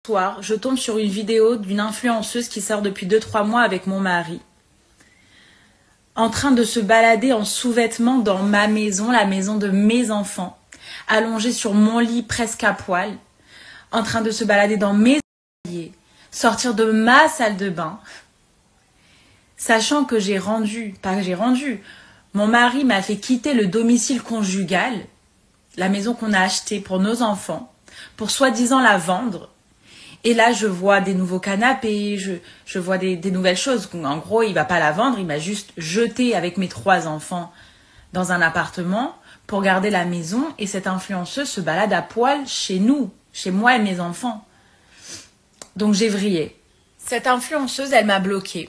Soir, je tombe sur une vidéo d'une influenceuse qui sort depuis 2-3 mois avec mon mari, en train de se balader en sous-vêtements dans ma maison, la maison de mes enfants, allongée sur mon lit presque à poil, en train de se balader dans mes escaliers, sortir de ma salle de bain, sachant que mon mari m'a fait quitter le domicile conjugal, la maison qu'on a achetée pour nos enfants, pour soi-disant la vendre. Et là, je vois des nouveaux canapés, je vois des nouvelles choses. En gros, il va pas la vendre, il m'a juste jeté avec mes 3 enfants dans un appartement pour garder la maison. Et cette influenceuse se balade à poil chez nous, chez moi et mes enfants. Donc j'ai vrillé. Cette influenceuse, elle m'a bloquée.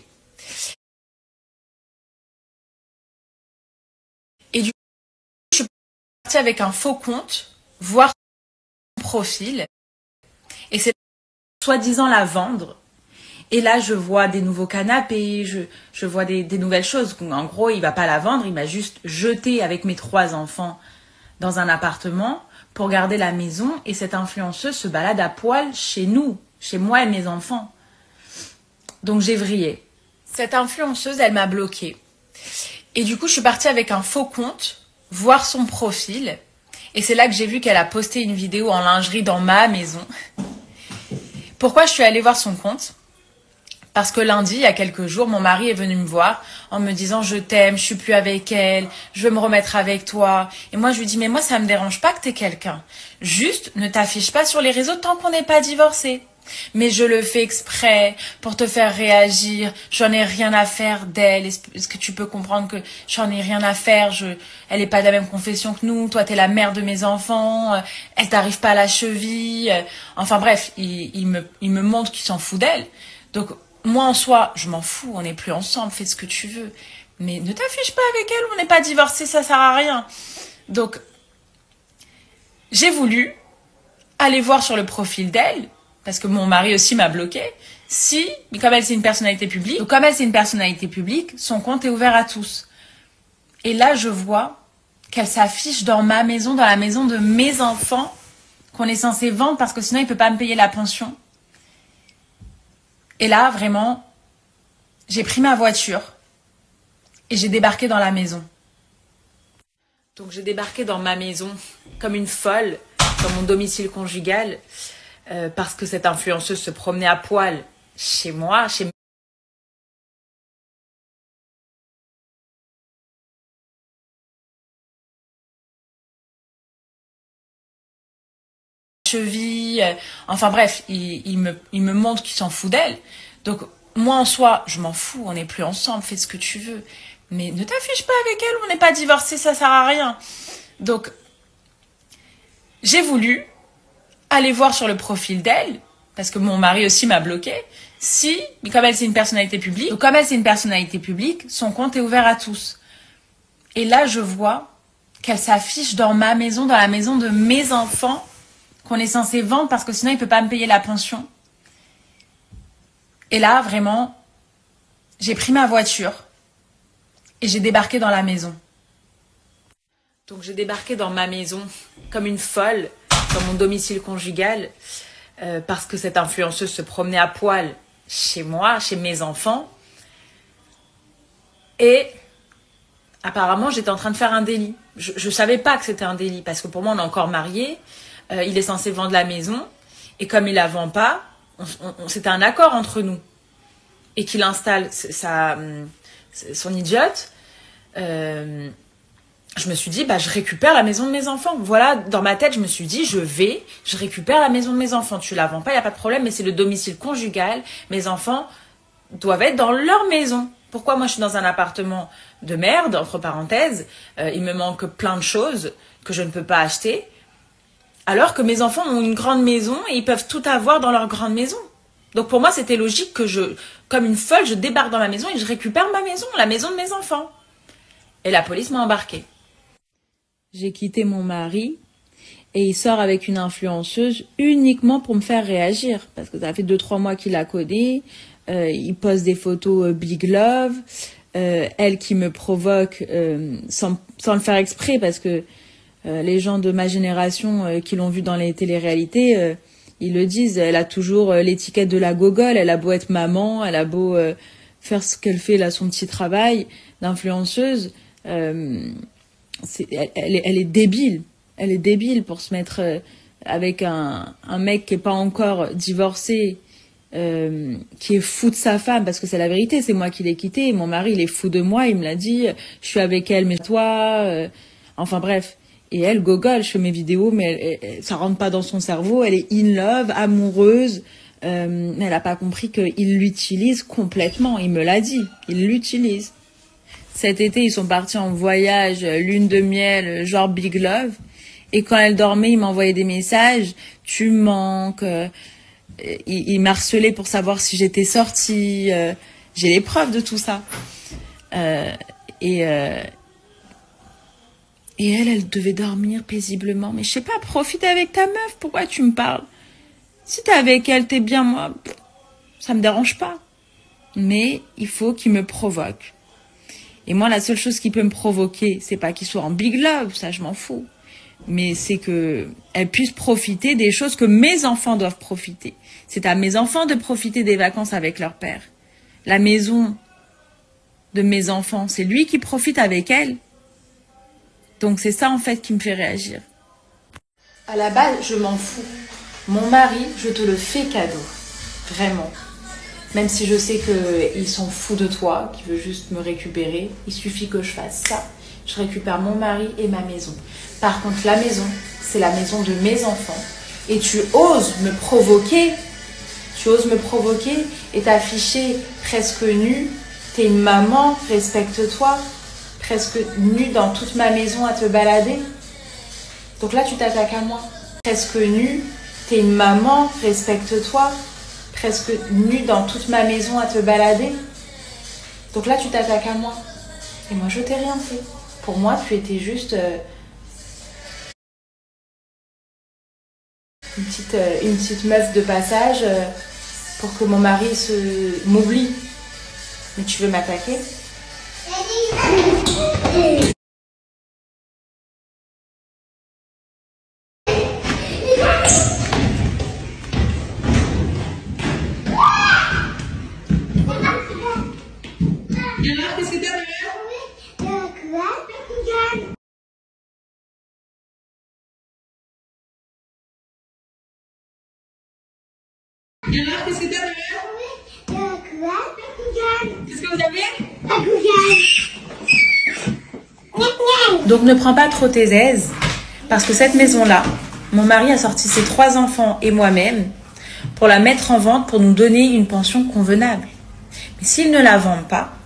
Et du coup, je suis partie avec un faux compte, voir son profil. Et c'est soi-disant la vendre. Et là, je vois des nouveaux canapés, je vois des nouvelles choses. En gros, il va pas la vendre, il m'a juste jeté avec mes 3 enfants dans un appartement pour garder la maison. Et cette influenceuse se balade à poil chez nous, chez moi et mes enfants. Donc j'ai vrillé. Cette influenceuse, elle m'a bloquée. Et du coup, je suis partie avec un faux compte, voir son profil. Et c'est là que j'ai vu qu'elle a posté une vidéo en lingerie dans ma maison. Pourquoi je suis allée voir son compte? Parce que lundi, il y a quelques jours, mon mari est venu me voir en me disant « Je t'aime, je suis plus avec elle, je veux me remettre avec toi. » Et moi, je lui dis « Mais moi, ça me dérange pas que t'aies quelqu'un. Juste, ne t'affiche pas sur les réseaux tant qu'on n'est pas divorcé. » Mais je le fais exprès pour te faire réagir. J'en ai rien à faire d'elle. Est-ce que tu peux comprendre que j'en ai rien à faire? Elle est pas de la même confession que nous. Toi, t'es la mère de mes enfants. Elle t'arrive pas à la cheville. Enfin bref, il me montre qu'il s'en fout d'elle. Donc moi en soi, je m'en fous. On n'est plus ensemble. Fais ce que tu veux. Mais ne t'affiche pas avec elle. On n'est pas divorcés. Ça sert à rien. Donc j'ai voulu aller voir sur le profil d'elle. Parce que mon mari aussi m'a bloqué. Mais comme elle c'est une personnalité publique, son compte est ouvert à tous. Et là, je vois qu'elle s'affiche dans ma maison, dans la maison de mes enfants, qu'on est censé vendre parce que sinon il peut pas me payer la pension. Et là, vraiment, j'ai pris ma voiture et j'ai débarqué dans la maison. Donc j'ai débarqué dans ma maison comme une folle, dans mon domicile conjugal. Parce que cette influenceuse se promenait à poil chez moi, chez mes chevilles. Enfin bref, il me montre qu'il s'en fout d'elle. Donc moi en soi, je m'en fous, on n'est plus ensemble, fais ce que tu veux. Mais ne t'affiche pas avec elle, on n'est pas divorcés, ça sert à rien. Donc j'ai voulu aller voir sur le profil d'elle, parce que mon mari aussi m'a bloqué. Mais comme elle c'est une personnalité publique, son compte est ouvert à tous. Et là, je vois qu'elle s'affiche dans ma maison, dans la maison de mes enfants, qu'on est censé vendre parce que sinon il peut pas me payer la pension. Et là, vraiment, j'ai pris ma voiture et j'ai débarqué dans la maison. Donc j'ai débarqué dans ma maison comme une folle, dans mon domicile conjugal, parce que cette influenceuse se promenait à poil chez moi, chez mes enfants. Et apparemment, j'étais en train de faire un délit. Je savais pas que c'était un délit, parce que pour moi, on est encore mariés. Il est censé vendre la maison. Et comme il la vend pas, c'était un accord entre nous. Et qu'il installe son idiote. Je me suis dit, je récupère la maison de mes enfants. Voilà, dans ma tête, je me suis dit, je récupère la maison de mes enfants. Tu la vends pas, il n'y a pas de problème, mais c'est le domicile conjugal. Mes enfants doivent être dans leur maison. Pourquoi moi, je suis dans un appartement de merde, entre parenthèses, il me manque plein de choses que je ne peux pas acheter, alors que mes enfants ont une grande maison et ils peuvent tout avoir dans leur grande maison. Donc pour moi, c'était logique que comme une folle, je débarque dans ma maison et je récupère ma maison, la maison de mes enfants. Et la police m'a embarquée. J'ai quitté mon mari et il sort avec une influenceuse uniquement pour me faire réagir. Parce que ça fait 2-3 mois qu'il la connaît. Il poste des photos Big Love. Elle qui me provoque sans le faire exprès. Parce que les gens de ma génération qui l'ont vu dans les téléréalités, Ils le disent, elle a toujours l'étiquette de la gogole, elle a beau être maman, elle a beau faire ce qu'elle fait là, son petit travail d'influenceuse, elle est débile. Elle est débile pour se mettre avec un mec qui est pas encore divorcé, qui est fou de sa femme, parce que c'est la vérité, c'est moi qui l'ai quitté, mon mari il est fou de moi, il me l'a dit, je suis avec elle, mais toi, enfin bref. Et elle gogole, je fais mes vidéos, mais ça rentre pas dans son cerveau, elle est in love, amoureuse, elle a pas compris qu'il l'utilise complètement, il me l'a dit, il l'utilise. Cet été, ils sont partis en voyage, lune de miel, genre Big Love, et quand elle dormait, il m'envoyait des messages, tu me manques, il m'harcelait pour savoir si j'étais sortie, j'ai les preuves de tout ça. Et elle devait dormir paisiblement. Mais je sais pas, profite avec ta meuf, pourquoi tu me parles? Si t'es avec elle, t'es bien, moi, ça me dérange pas. Mais il faut qu'il me provoque. Et moi, la seule chose qui peut me provoquer, c'est pas qu'il soit en big love, ça je m'en fous. Mais c'est que elle puisse profiter des choses que mes enfants doivent profiter. C'est à mes enfants de profiter des vacances avec leur père. La maison de mes enfants, c'est lui qui profite avec elle. Donc c'est ça en fait qui me fait réagir. À la base, je m'en fous. Mon mari, je te le fais cadeau. Vraiment. Même si je sais qu'ils sont fous de toi, qu'ils veulent juste me récupérer, il suffit que je fasse ça. Je récupère mon mari et ma maison. Par contre, la maison, c'est la maison de mes enfants. Et tu oses me provoquer. Tu oses me provoquer et t'afficher presque nue. T'es une maman, respecte-toi. Presque nue dans toute ma maison à te balader. Donc là, tu t'attaques à moi. Presque nue, t'es une maman, respecte-toi. Presque nue dans toute ma maison à te balader. Donc là, tu t'attaques à moi. Et moi, je t'ai rien fait. Pour moi, tu étais juste une petite meuf de passage pour que mon mari m'oublie. Mais tu veux m'attaquer ? Qu'est-ce que t'as? Qu'est-ce que t'as? Qu'est-ce que vous avez? Donc ne prends pas trop tes aises, parce que cette maison-là, mon mari a sorti ses 3 enfants et moi-même pour la mettre en vente, pour nous donner une pension convenable. Mais s'ils ne la vendent pas,